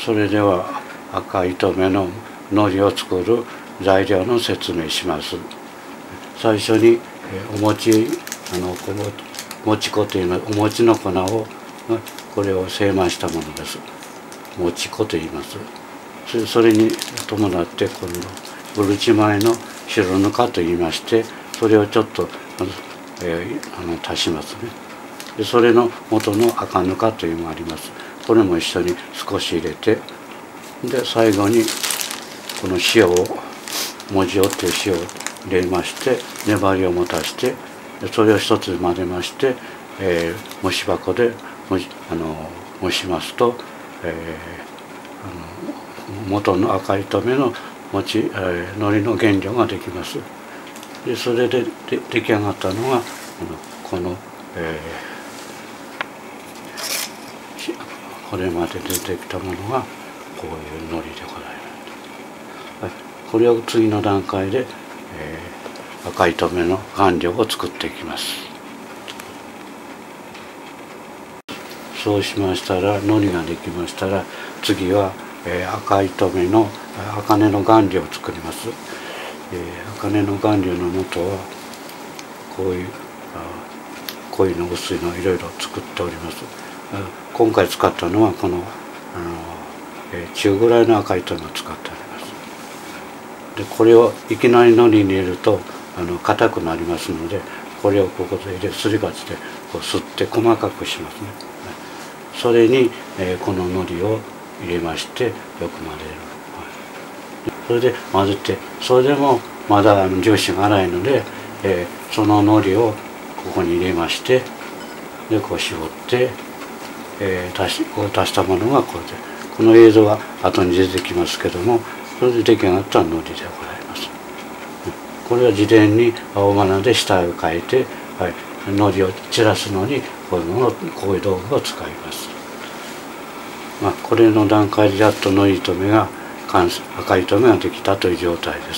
それでは赤糸目の海苔を作る材料の説明します。最初にお餅粉というのはお餅の粉をこれを精米したものです。餅粉と言います。それに伴って今度うるち米の白ぬかと言いまして、それをちょっと足しますね。でそれの元の赤ぬかというのがあります。これも一緒に少し入れて、で最後にこの塩を文字をっていう塩を入れまして、粘りを持たして、それを一つ混ぜまして、蒸し箱で蒸しますと、元の赤糸目の海苔の原料ができます。でそれで出来上がったのがこの、これまで出てきたものがこういう海苔でございます。これを次の段階で、赤糸目の顔料を作っていきます。そうしましたら、海苔ができましたら、次は、赤糸目の茜の顔料を作ります。茜の顔料の元はこういう濃いの薄いのいろいろ作っております。今回使ったのはこの中ぐらいの赤糸目を使っております。でこれをいきなり海苔に入れると硬くなりますので、これをここで入れすり鉢でこう吸って細かくしますね。それに、この海苔を入れましてよく混ぜる。それで混ぜて、それでもまだ粒子が粗いので、その海苔をここに入れまして、でこう絞って、こう足したものがこれで、この映像が後に出てきますけども、それで出来上がった海苔でございます。これは事前に青花で下絵を描いて、海苔を散らすのにこういう道具を使います。これの段階でやっと海苔糸目が赤糸目ができたという状態です。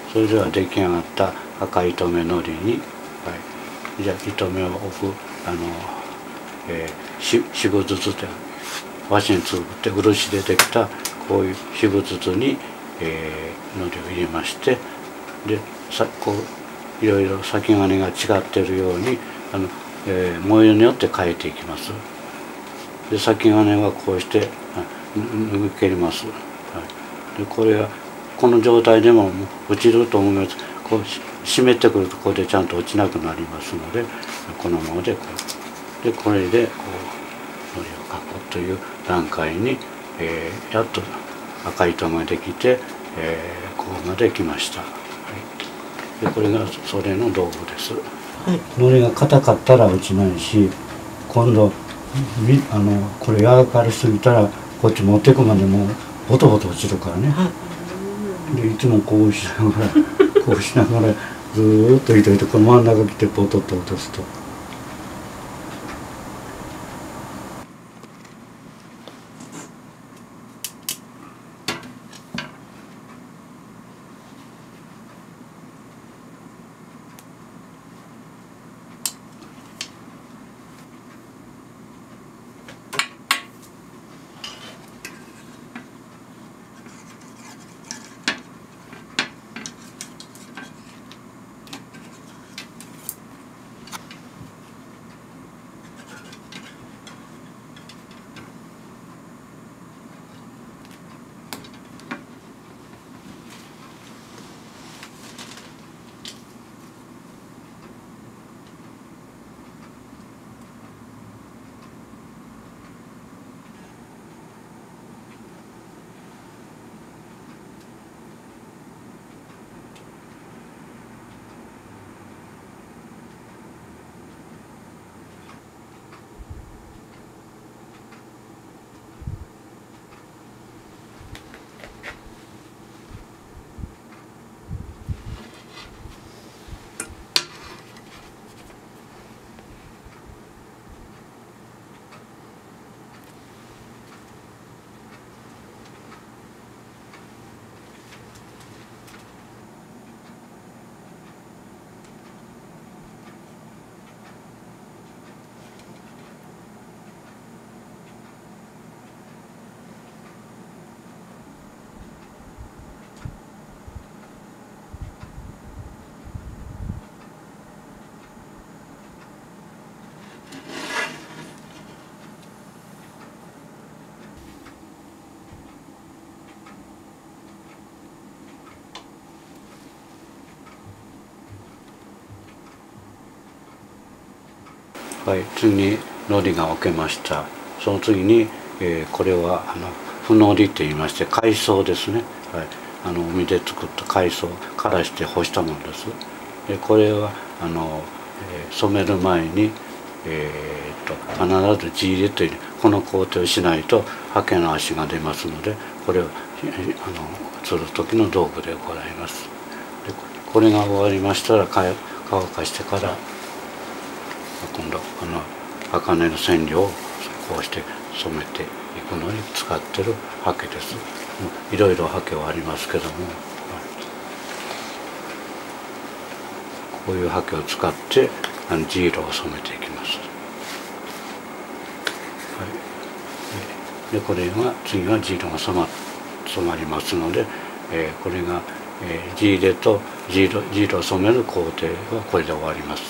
それでは出来上がった赤糸目のりに、じゃあ糸目を置く渋筒で和紙につぶって漆でできたこういう渋筒に、のりを入れまして、でこういろいろ先金が違っているように模様によって変えていきます。で先金はこうして脱ぎ切ります。でこれはこの状態でも落ちると思います。こう湿ってくるとこれでちゃんと落ちなくなりますので、このままでこれでこうのりを描くという段階に、やっと赤糸ができて、ここまで来ました。でこれがそれの道具です。のりが硬かったら落ちないし、今度これ柔らかりすぎたらこっち持っていくまでもボトボト落ちるからね。でいつもこうしながらこうしながらずーっと糸この真ん中来てポトッと落とすと。はい、次にのりが置けました。その次に、これはふのりと言いまして海藻ですね。はい、海で作った海藻からして干したものです。でこれは染める前に、必ず地入れというこの工程をしないと刷毛の足が出ますので、これをする時の道具でございます。でこれが終わりましたら乾かしてから、今度茜の染料をこうして染めていくのに使ってる刷毛です。いろいろ刷毛はありますけども、こういう刷毛を使って地色を染めていきます。はい、でこれが次は地色が染まりますので、これが、地入れと地色を染める工程はこれで終わります。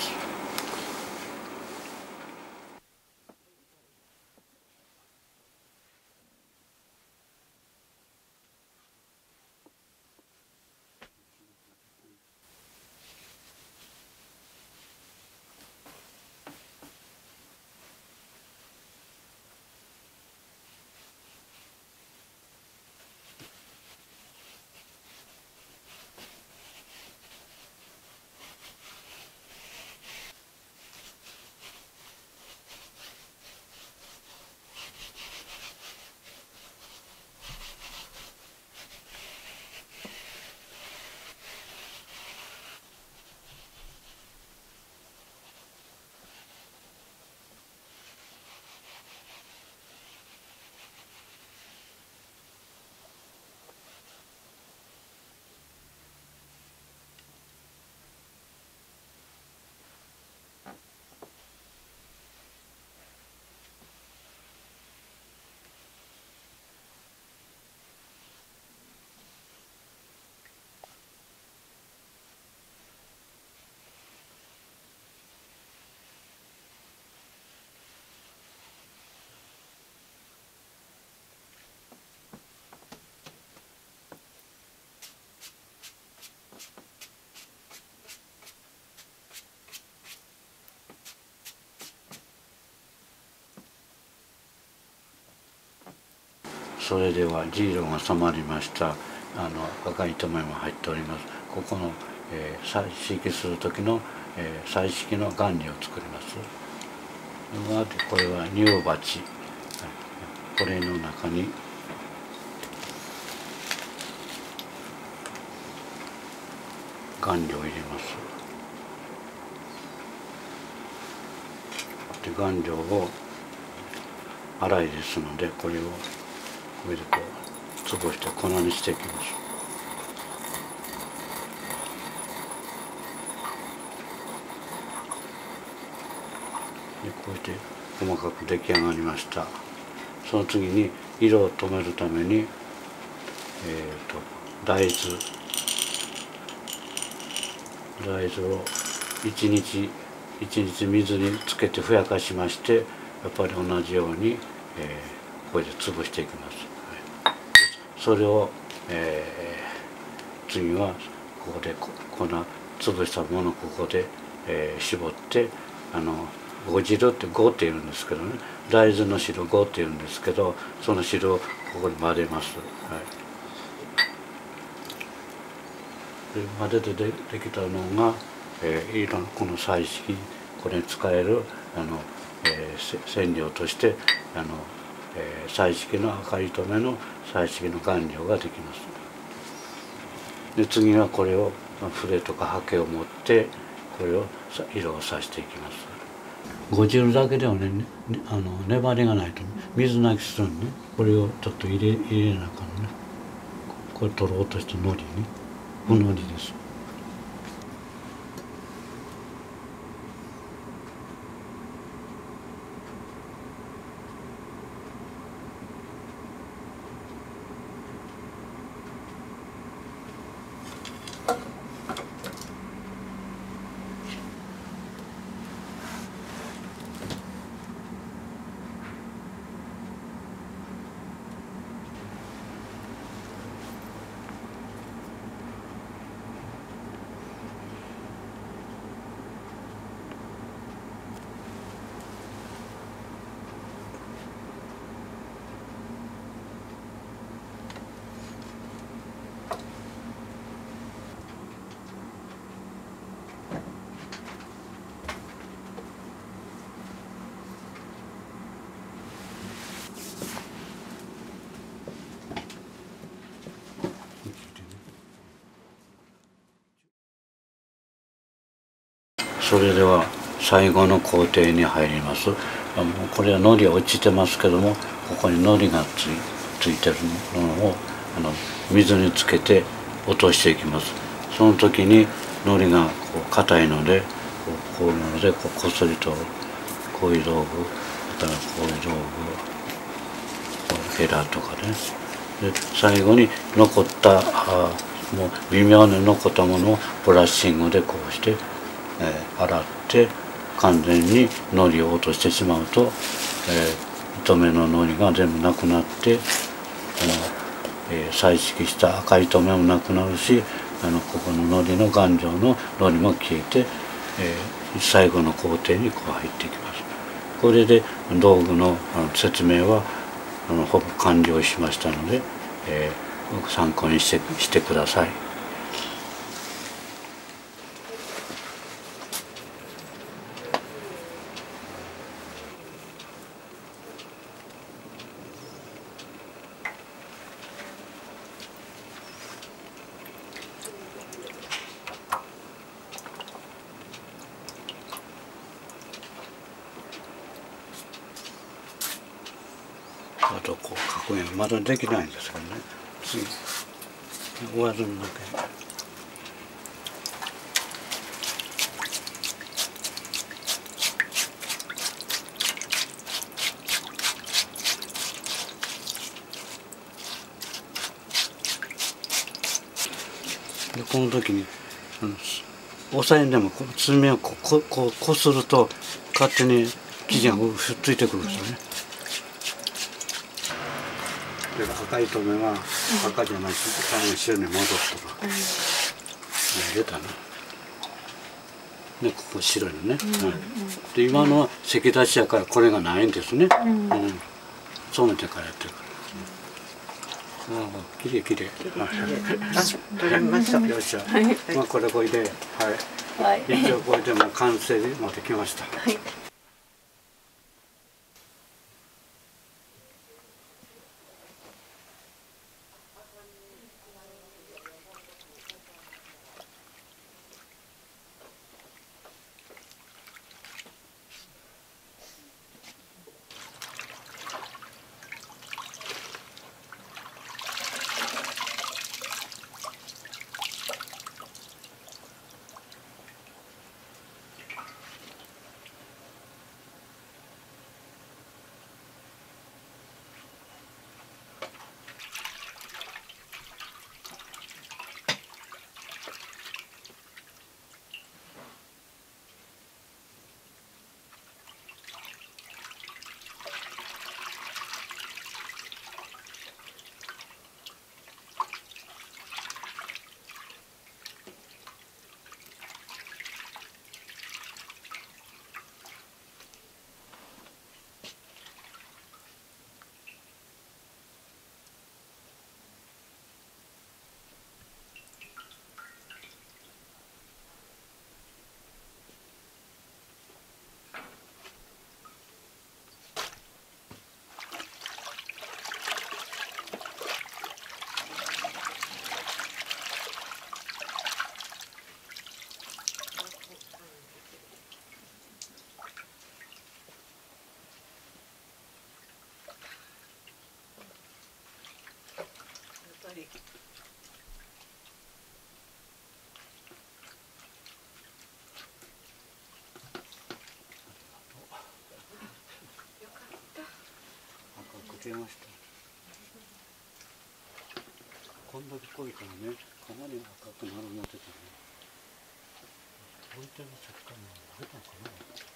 それではジーロが染まりました。赤い糸目も入っております。ここの、彩色する時の、彩色の原理を作ります。これは乳鉢、これの中に顔料を入れます。で顔料を粗いですので、これをこれでこう潰して粉にしていきます。でこうやって細かく出来上がりました。その次に色を止めるために、大豆を1日水につけてふやかしまして、やっぱり同じように、これで潰していきます。それを、次はここで粉潰したものをここで、絞って呉汁って呉っていうんですけどね、大豆の汁呉っていうんですけど、その汁をここに混ぜます。で混ぜてできたのが、この彩色、これに使える染料として彩色の赤い糸目の彩色の顔料ができます。で次はこれを筆とか刷毛を持ってこれを色をさしていきます。呉汁だけではね、粘りがないと水なきするんで、これをちょっと入れなあかんね。これ取ろうとしたのりね、不のりです。それでは最後の工程に入ります。これはのり落ちてますけども、ここにのりがついてるのを水につけて落としていきます。その時にのりが硬いのでこういうのでこすりとこういう道具、だからこういう道具、ヘラとかね。で最後に残ったもう微妙に残ったものをブラッシングでこうして洗って完全にのりを落としてしまうと、糸目ののりが全部なくなって、彩色した赤い糸目もなくなるし、ここののりの顔料ののりも消えて、最後の工程にこう入っていきます。これで道具の説明はほぼ完了しましたので、参考にしてください。あとこう描くんやまだできないんですけどね。次終わるんだけ。でこの時に押さえんでも爪をこすると勝手に生地がくっついてくるんですよね。で赤い糸目は赤じゃなくて白に戻すとか入れたな。でここ白にね。で今のは咳出しやからこれがないんですね。そうめてからやってるから。 きれいきれい。 取れました。 よっしゃ。まあこれで、はい。一応これでも完成まできました。はい。赤く出ました。こんだけ濃いからね、かなり赤くなる思ってたね。本当に食感が出たのかな。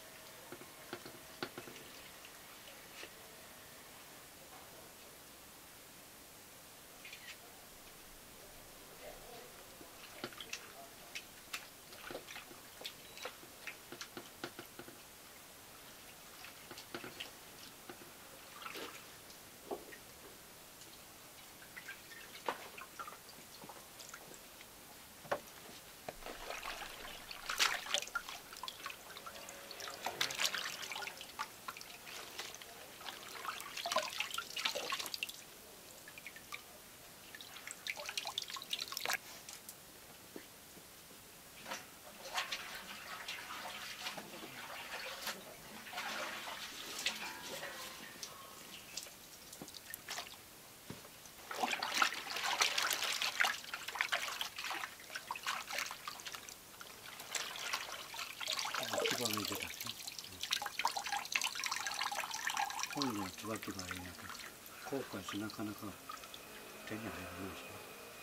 一番見てたね。本には椿があるんやけど、後悔しなかなか手に入らないしね。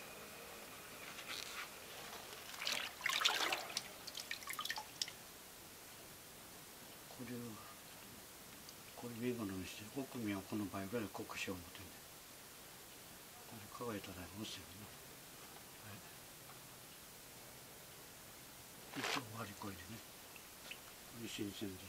これ見物にして、奥身はこの倍ぐらい濃くしよう思ってね。これ乾いたら蒸すよね。はい、一応割りこいでね。新鮮だね。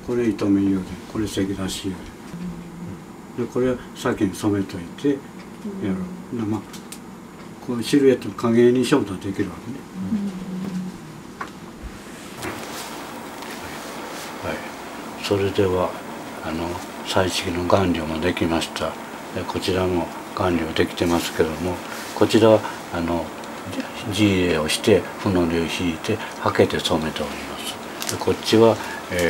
これ糸目用で、これ関出し用で、これは先に染めといてやる。まあこうシルエットの影にしようとできるわけね。はい、それでは彩色の顔料もできました。こちらも顔料できてますけども、こちらは地入れをして布のりを引いてはけて染めております。でこっちは、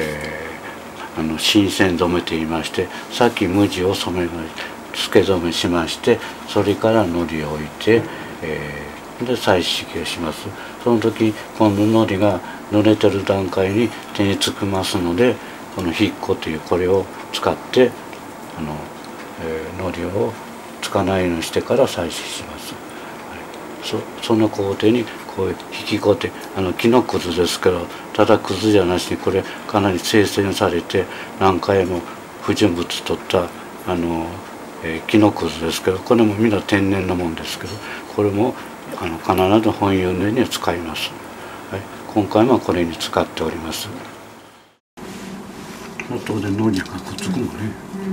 新線染めといいまして、さっき無地を染めつけ染めしまして、それからのりを置いて、で彩色をします。その時今度のりが濡れてる段階に手につきますので、このひっこというこれを使ってのりをつかないようにしてから彩色します。はい、その工程にこういう引き工程、木のくずですけど、ただくずじゃなしにこれかなり精製されて何回も不純物取った木のくずですけど、これもみんな天然のもんですけど、これも必ず本油塗りに使います。はい、今回もこれに使っております。当然のりがくっつくもんね。